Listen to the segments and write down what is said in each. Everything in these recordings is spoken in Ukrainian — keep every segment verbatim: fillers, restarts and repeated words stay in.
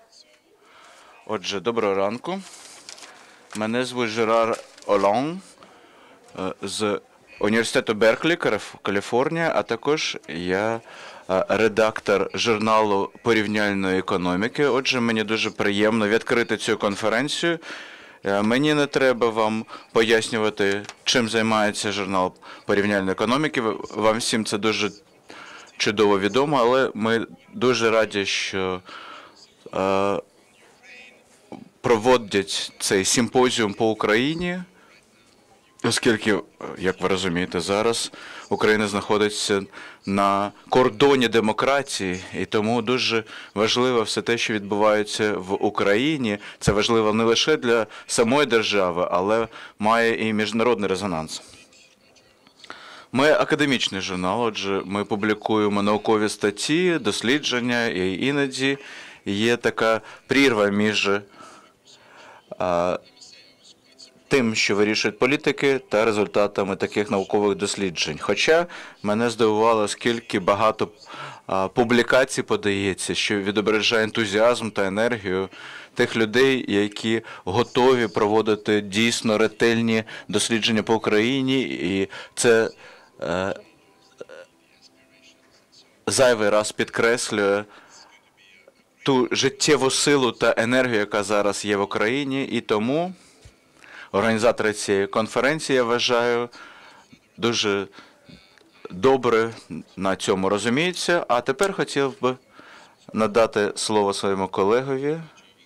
Отже, доброго ранку. Мене звуть Жерар Олон з університету Берклі, Каліфорнія, а також я редактор журналу порівняльної економіки. Отже, мені дуже приємно відкрити цю конференцію. Мені не треба вам пояснювати, чим займається журнал порівняльної економіки. Вам всім це дуже чудово відомо, але ми дуже раді, що е, проводять цей симпозіум по Україні, оскільки, як ви розумієте, зараз Україна знаходиться на кордоні демократії, і тому дуже важливо все те, що відбувається в Україні. Це важливо не лише для самої держави, але має і міжнародний резонанс. Ми академічний журнал, отже, ми публікуємо наукові статті, дослідження, і іноді є така прірва між а, тим, що вирішують політики, та результатами таких наукових досліджень. Хоча мене здивувало, скільки багато а, публікацій подається, що відображає ентузіазм та енергію тих людей, які готові проводити дійсно ретельні дослідження по Україні, і це е, зайвий раз підкреслює ту життєву силу та енергію, яка зараз є в Україні, і тому організатори цієї конференції, я вважаю, дуже добре на цьому розуміються. А тепер хотів би надати слово своєму колегові.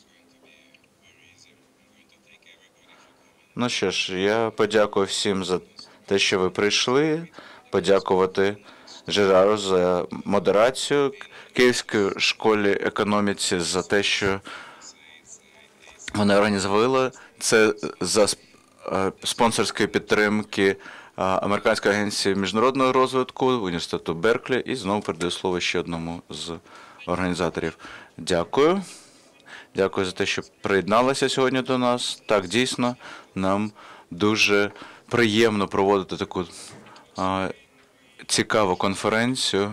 Ну що ж, я подякую всім за те, що ви прийшли, подякувати Жерару за модерацію, Київській школі економіці за те, що вони організували це за спонсорської підтримки Американської агенції міжнародного розвитку, університету Берклі, і знову передаю слово ще одному з організаторів. Дякую. Дякую за те, що приєдналися сьогодні до нас. Так, дійсно, нам дуже приємно проводити таку а, цікаву конференцію.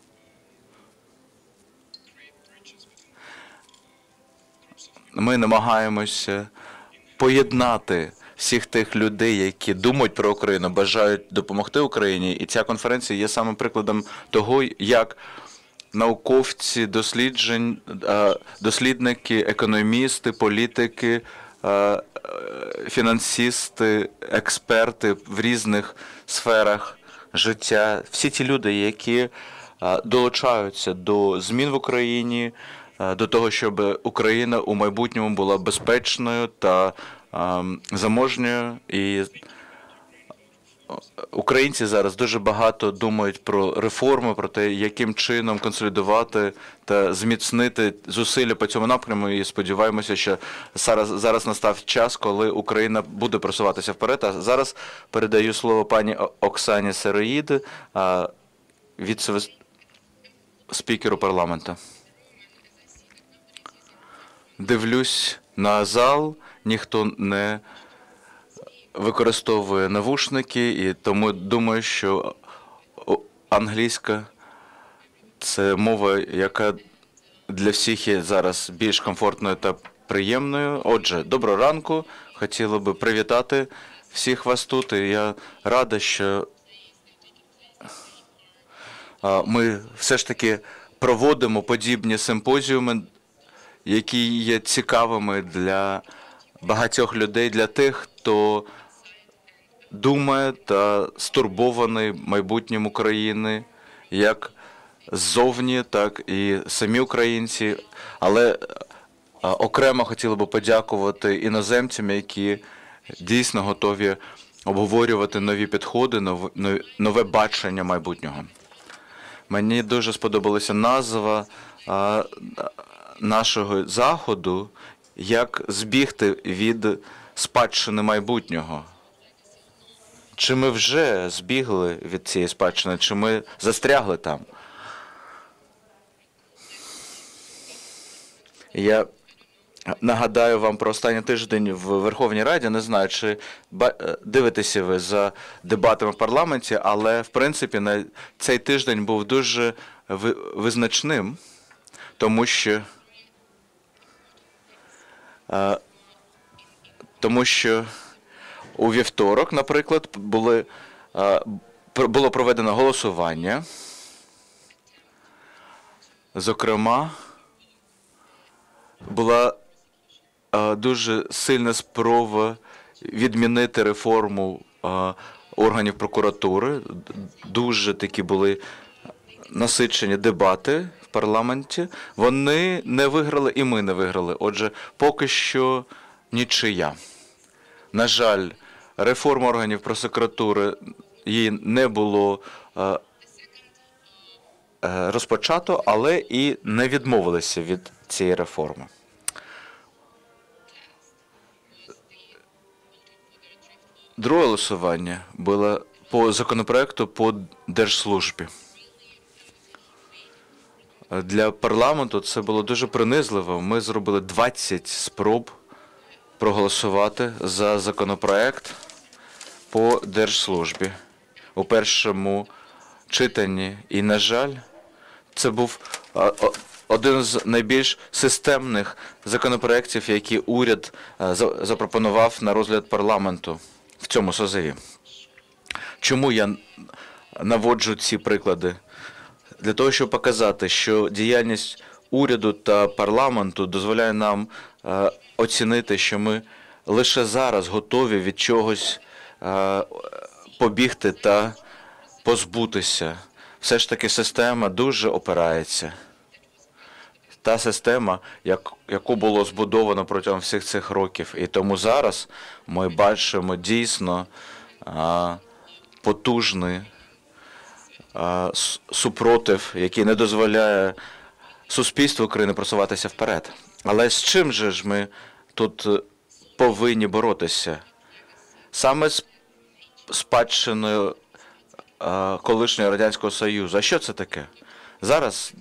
Ми намагаємося поєднати всіх тих людей, які думають про Україну, бажають допомогти Україні. І ця конференція є саме прикладом того, як науковці, досліджень, дослідники, економісти, політики, фінансисти, експерти в різних сферах життя, всі ті люди, які долучаються до змін в Україні, до того, щоб Україна у майбутньому була безпечною та заможньою. І українці зараз дуже багато думають про реформи, про те, яким чином консолідувати та зміцнити зусилля по цьому напряму. І сподіваємося, що зараз, зараз настав час, коли Україна буде просуватися вперед. А зараз передаю слово пані Оксані Сироїд, віце-спікеру парламенту. Дивлюсь на зал, ніхто не використовує навушники, і тому думаю, що англійська – це мова, яка для всіх є зараз більш комфортною та приємною. Отже, доброго ранку. Хотіла би привітати всіх вас тут. І я рада, що ми все ж таки проводимо подібні симпозіуми, які є цікавими для багатьох людей, для тих, хто думає та стурбований майбутнім України, як ззовні, так і самі українці. Але окремо хотіла би подякувати іноземцям, які дійсно готові обговорювати нові підходи, нове бачення майбутнього. Мені дуже сподобалася назва нашого заходу, як збігти від спадщини майбутнього. Чи ми вже збігли від цієї спадщини, чи ми застрягли там? Я нагадаю вам про останній тиждень в Верховній Раді. Не знаю, чи дивитеся ви за дебатами в парламенті, але, в принципі, на цей тиждень був дуже визначним, тому що Тому що у вівторок, наприклад, були, було проведено голосування. Зокрема, була дуже сильна спроба відмінити реформу органів прокуратури. Дуже такі були насичені дебати в парламенті. Вони не виграли і ми не виграли. Отже, поки що нічия. На жаль, реформа органів прокуратури її не було розпочато, але і не відмовилися від цієї реформи. Друге голосування було по законопроекту по держслужбі. Для парламенту це було дуже принизливо. Ми зробили двадцять спроб проголосувати за законопроект по держслужбі у першому читанні. І, на жаль, це був один з найбільш системних законопроєктів, які уряд запропонував на розгляд парламенту в цьому созиві. Чому я наводжу ці приклади? Для того, щоб показати, що діяльність уряду та парламенту дозволяє нам е, оцінити, що ми лише зараз готові від чогось е, побігти та позбутися. Все ж таки система дуже опирається. Та система, як, яку було збудовано протягом всіх цих років. І тому зараз ми бачимо дійсно е, потужний супротив, який не дозволяє суспільству України просуватися вперед. Але з чим же ж ми тут повинні боротися? Саме з спадщиною колишнього Радянського Союзу. А що це таке? Зараз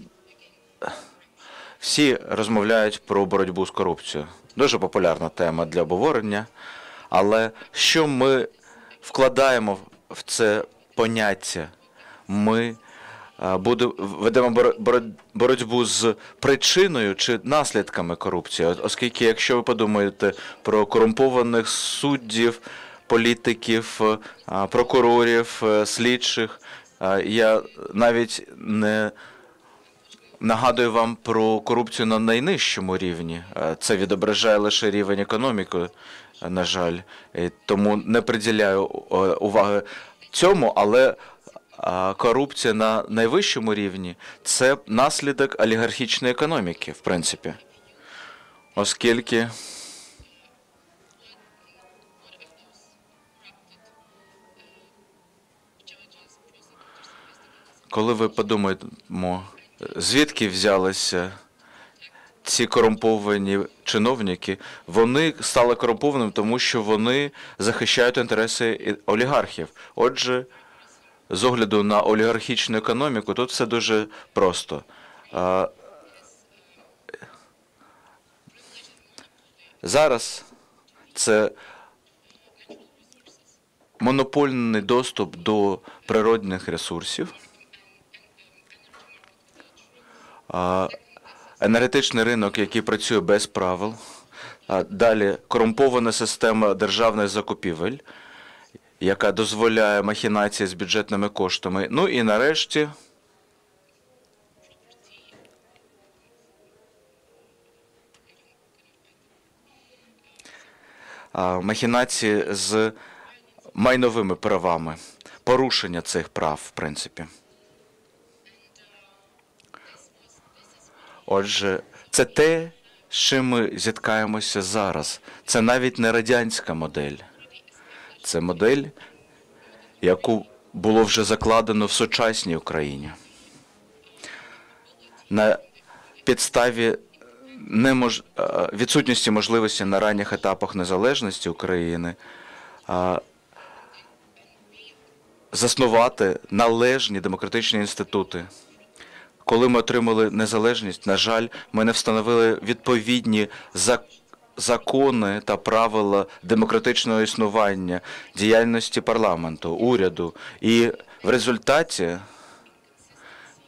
всі розмовляють про боротьбу з корупцією. Дуже популярна тема для обговорення. Але що ми вкладаємо в це поняття? Ми буде, ведемо боротьбу з причиною чи наслідками корупції, оскільки, якщо ви подумаєте про корумпованих суддів, політиків, прокурорів, слідчих, я навіть не нагадую вам про корупцію на найнижчому рівні. Це відображає лише рівень економіки, на жаль, і тому не приділяю уваги цьому, але корупція на найвищому рівні – це наслідок олігархічної економіки, в принципі. Оскільки коли ви подумаємо, звідки взялися ці корумповані чиновники, вони стали корумпованими, тому що вони захищають інтереси олігархів. Отже, з огляду на олігархічну економіку, тут все дуже просто. Зараз це монопольний доступ до природних ресурсів, енергетичний ринок, який працює без правил, далі корумпована система державних закупівель, яка дозволяє махінації з бюджетними коштами. Ну і нарешті махінації з майновими правами, порушення цих прав, в принципі. Отже, це те, з чим ми зіткаємося зараз. Це навіть не радянська модель. Це модель, яку було вже закладено в сучасній Україні. На підставі немож... відсутності можливості на ранніх етапах незалежності України заснувати належні демократичні інститути. Коли ми отримали незалежність, на жаль, ми не встановили відповідні закони та правила демократичного існування, діяльності парламенту, уряду. І в результаті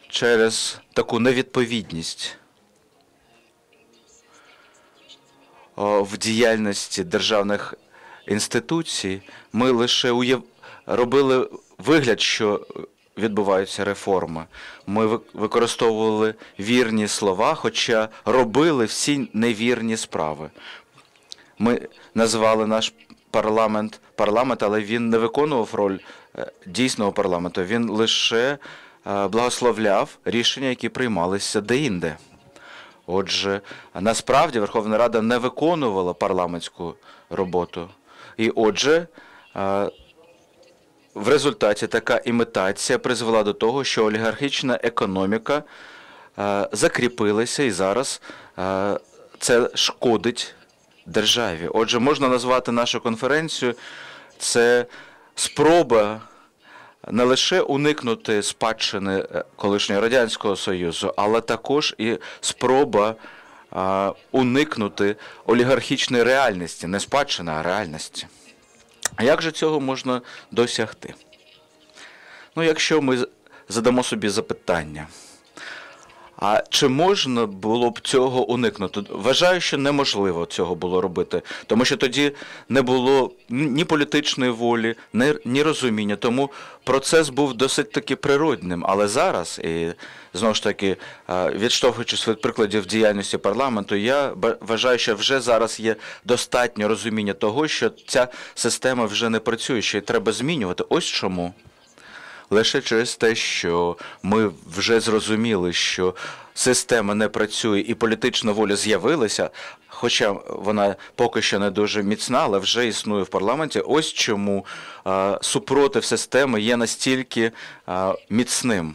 через таку невідповідність в діяльності державних інституцій, ми лише уяв... робили вигляд, що відбуваються реформи. Ми використовували вірні слова, хоча робили всі невірні справи. Ми назвали наш парламент парламент, але він не виконував роль дійсного парламенту. Він лише благословляв рішення, які приймалися деінде. Отже, насправді Верховна Рада не виконувала парламентську роботу. І отже, в результаті така імітація призвела до того, що олігархічна економіка закріпилася і зараз це шкодить державі. Отже, можна назвати нашу конференцію це спроба не лише уникнути спадщини колишнього Радянського Союзу, але також і спроба а, уникнути олігархічної реальності, не спадщини, а реальності. А як же цього можна досягти? Ну, якщо ми задамо собі запитання, а чи можна було б цього уникнути? Вважаю, що неможливо цього було робити, тому що тоді не було ні політичної волі, ні розуміння, тому процес був досить таки природним. Але зараз, і знову ж таки, відштовхуючись від прикладів діяльності парламенту, я вважаю, що вже зараз є достатньо розуміння того, що ця система вже не працює, що її треба змінювати. Ось чому. Лише через те, що ми вже зрозуміли, що система не працює і політична воля з'явилася, хоча вона поки що не дуже міцна, але вже існує в парламенті. Ось чому а, супротив системи є настільки а, міцним.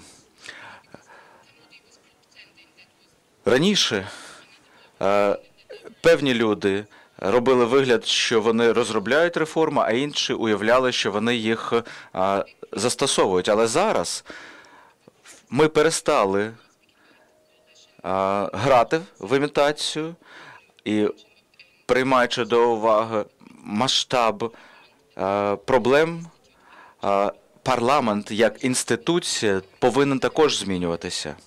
Раніше а, певні люди робили вигляд, що вони розробляють реформи, а інші уявляли, що вони їх а, застосовують. Але зараз ми перестали а, грати в імітацію і, приймаючи до уваги масштаб а, проблем, а, парламент як інституція повинен також змінюватися.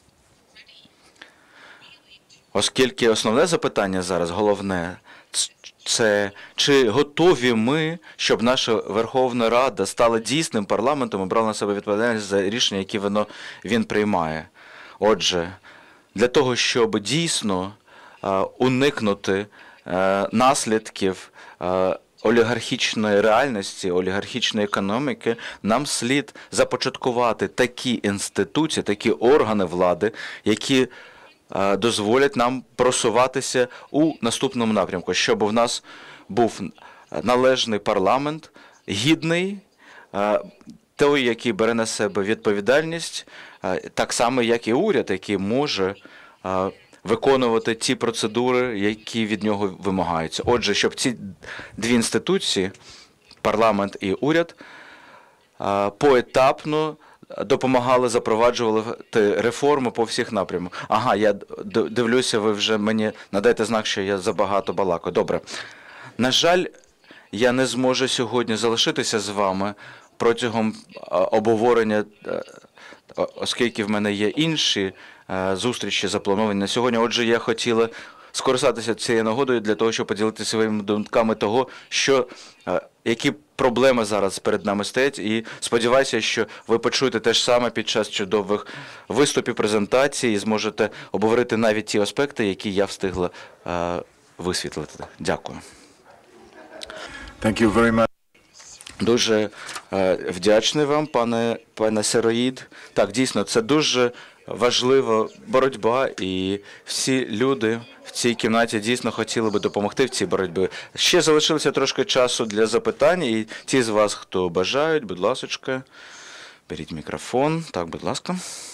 Оскільки основне запитання зараз, головне, це чи готові ми, щоб наша Верховна Рада стала дійсним парламентом і брала на себе відповідальність за рішення, які воно, він приймає. Отже, для того, щоб дійсно а, уникнути а, наслідків а, олігархічної реальності, олігархічної економіки, нам слід започаткувати такі інституції, такі органи влади, які дозволять нам просуватися у наступному напрямку, щоб у нас був належний парламент, гідний, той, який бере на себе відповідальність, так само, як і уряд, який може виконувати ті процедури, які від нього вимагаються. Отже, щоб ці дві інституції, парламент і уряд, поетапно допомагали запроваджувати реформи по всіх напрямах. Ага, я дивлюся, ви вже мені надаєте знак, що я забагато балакаю. Добре. На жаль, я не зможу сьогодні залишитися з вами протягом обговорення, оскільки в мене є інші зустрічі заплановані на сьогодні. Отже, я хотіла скористатися цією нагодою для того, щоб поділитися своїми думками того, що, які проблеми зараз перед нами стоять, і сподіваюся, що ви почуєте те ж саме під час чудових виступів, презентацій і зможете обговорити навіть ті аспекти, які я встигла uh, висвітлити. Дякую. Thank you very much. Дуже uh, вдячний вам, пане, пане Сироїд. Так, дійсно, це дуже важлива боротьба, і всі люди в цій кімнаті дійсно хотіли би допомогти в цій боротьбі. Ще залишилося трошки часу для запитань, і ті з вас, хто бажають, будь ласка, беріть мікрофон. Так, будь ласка.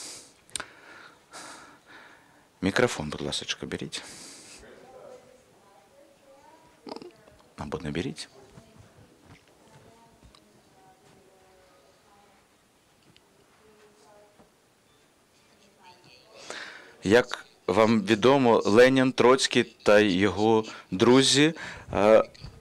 Мікрофон, будь ласка, беріть. Або не беріть. Як вам відомо, Ленін, Троцький та його друзі е,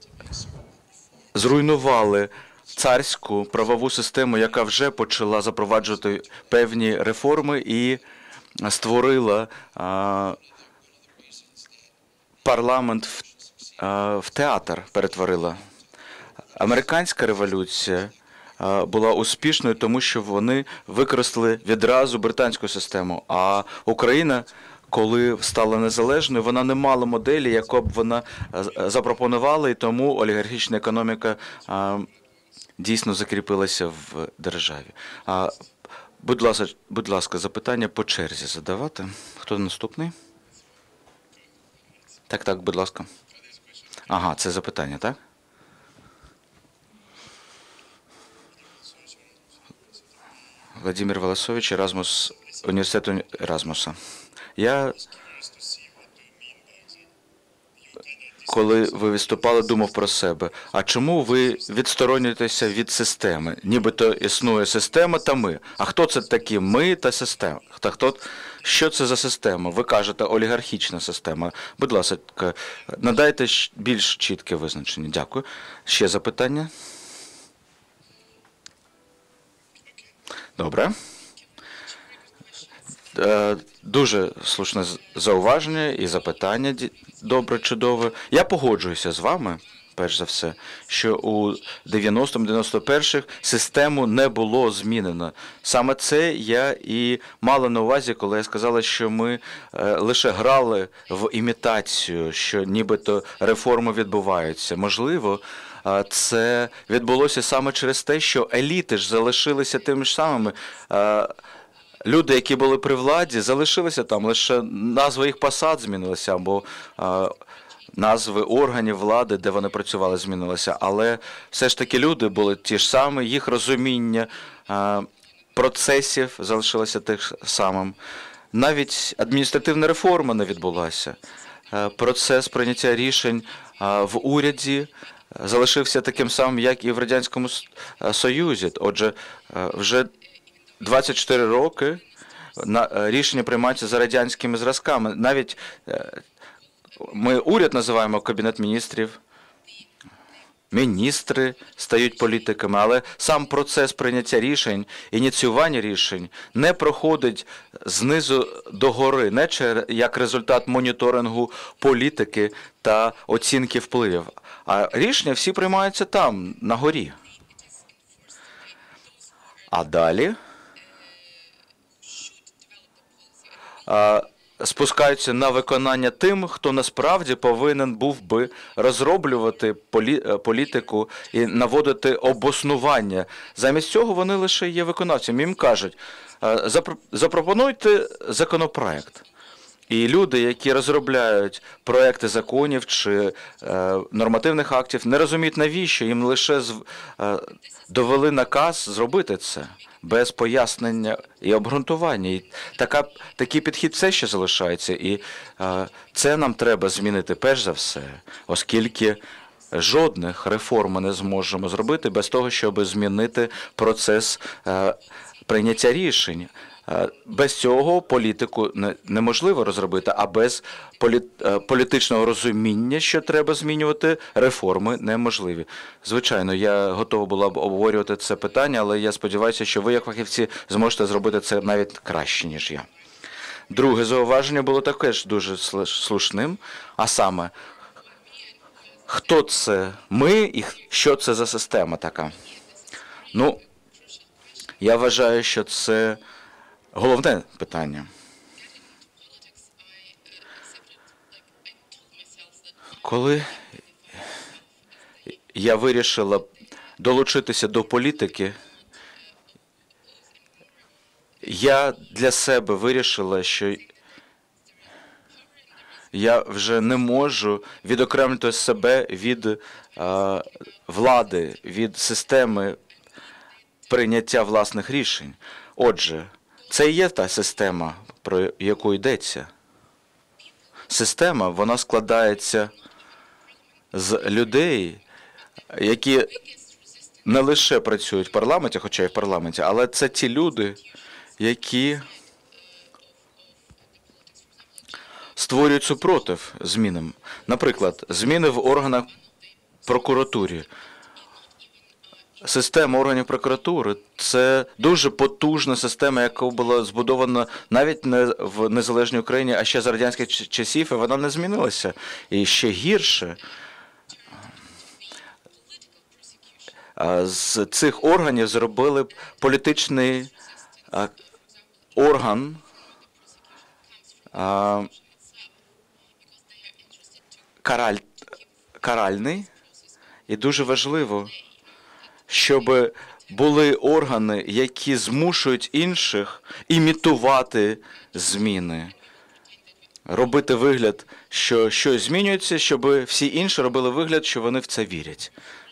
зруйнували царську правову систему, яка вже почала запроваджувати певні реформи і створила е, парламент в в театр перетворила. Американська революція була успішною, тому що вони використали відразу британську систему, а Україна, коли стала незалежною, вона не мала моделі, яку б вона запропонувала, і тому олігархічна економіка дійсно закріпилася в державі. Будь ласка, будь ласка, запитання по черзі задавати. Хто наступний? Так, так, будь ласка. Ага, це запитання, так? Владимир Волосович, Еразмус, університету Еразмуса. Я, коли ви виступали, думав про себе. А чому ви відсторонюєтеся від системи? Нібито існує система та ми. А хто це такі ми та система? Та хто, що це за система? Ви кажете, олігархічна система. Будь ласка, надайте більш чітке визначення. Дякую. Ще запитання? Добре. Дуже слушне зауваження і запитання добре, чудове. Я погоджуюся з вами, перш за все, що у дев'яностому дев'яносто перших систему не було змінено. Саме це я і мала на увазі, коли я сказала, що ми лише грали в імітацію, що нібито реформи відбуваються. Можливо, це відбулося саме через те, що еліти ж залишилися тими ж самими. Люди, які були при владі, залишилися там, лише назви їх посад змінилися, або а, назви органів влади, де вони працювали, змінилися. Але все ж таки люди були ті ж самі, їх розуміння а, процесів залишилося тим самим. Навіть адміністративна реформа не відбулася. А, процес прийняття рішень а, в уряді залишився таким самим, як і в Радянському Союзі. Отже, а, вже двадцять чотири роки рішення приймаються за радянськими зразками. Навіть ми уряд називаємо Кабінет міністрів, міністри стають політиками, але сам процес прийняття рішень, ініціювання рішень не проходить знизу до гори, не як результат моніторингу політики та оцінки впливів, а рішення всі приймаються там, на горі. А далі спускаються на виконання тим, хто насправді повинен був би розроблювати політику і наводити обоснування. Замість цього вони лише є виконавцями. Їм кажуть, запропонуйте законопроект. І люди, які розробляють проекти законів чи е, нормативних актів, не розуміють, навіщо їм лише з, е, довели наказ зробити це без пояснення і обґрунтування. І така, такий підхід все ще залишається. І е, це нам треба змінити перш за все, оскільки жодних реформ ми не зможемо зробити без того, щоб змінити процес е, прийняття рішень. Без цього політику неможливо розробити, а без політичного розуміння, що треба змінювати, реформи неможливі. Звичайно, я готова була б обговорювати це питання, але я сподіваюся, що ви, як фахівці, зможете зробити це навіть краще, ніж я. Друге зауваження було також дуже слушним, а саме, хто це ми і що це за система така? Ну, я вважаю, що це головне питання. Коли я вирішила долучитися до політики, я для себе вирішила, що я вже не можу відокремити себе від а, влади, від системи прийняття власних рішень. Отже, це і є та система, про яку йдеться. Система, вона складається з людей, які не лише працюють в парламенті, хоча й в парламенті, але це ті люди, які створюють супротив змінам. Наприклад, зміни в органах прокуратури. Система органів прокуратури – це дуже потужна система, яка була збудована навіть не в незалежній Україні, а ще за радянських часів, і вона не змінилася. І ще гірше, е, з цих органів зробили б політичний е, орган, е, караль, каральний, і дуже важливо, щоб були органи, які змушують інших імітувати зміни, робити вигляд, що щось змінюється, щоб всі інші робили вигляд, що вони в це вірять.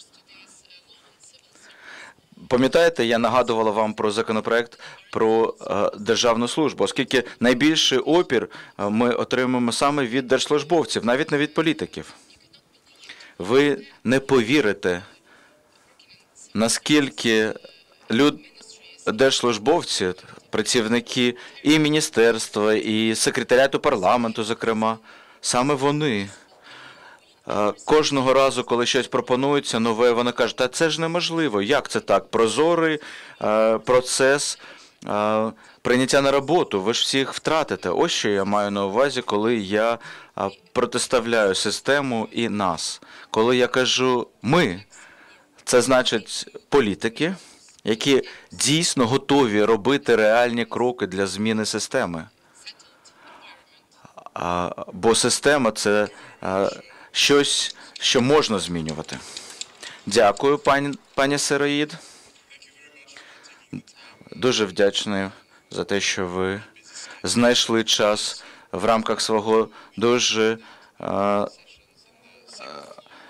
Пам'ятаєте, я нагадувала вам про законопроект про е, державну службу, оскільки найбільший опір е, ми отримуємо саме від держслужбовців, навіть не від політиків. Ви не повірите, наскільки люд... держслужбовці, працівники і міністерства, і секретаріату парламенту, зокрема, саме вони е, кожного разу, коли щось пропонується нове, вони кажуть, та це ж неможливо, як це так? Прозорий е, процес е, прийняття на роботу, ви ж всіх втратите. Ось що я маю на увазі, коли я е, протиставляю систему і нас. Коли я кажу «ми», це значить політики, які дійсно готові робити реальні кроки для зміни системи. А, бо система – це а, щось, що можна змінювати. Дякую, пані, пані Сироїд. Дуже вдячний за те, що ви знайшли час в рамках свого дуже а,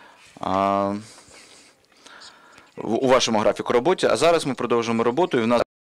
а, у вашому графіку роботи. А зараз ми продовжуємо роботу, і в нас